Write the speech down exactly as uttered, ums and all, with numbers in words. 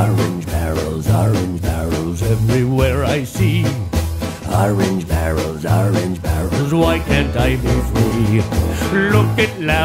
Orange barrels, orange barrels, everywhere I see. Orange barrels, orange barrels, why can't I be free? Look at loud.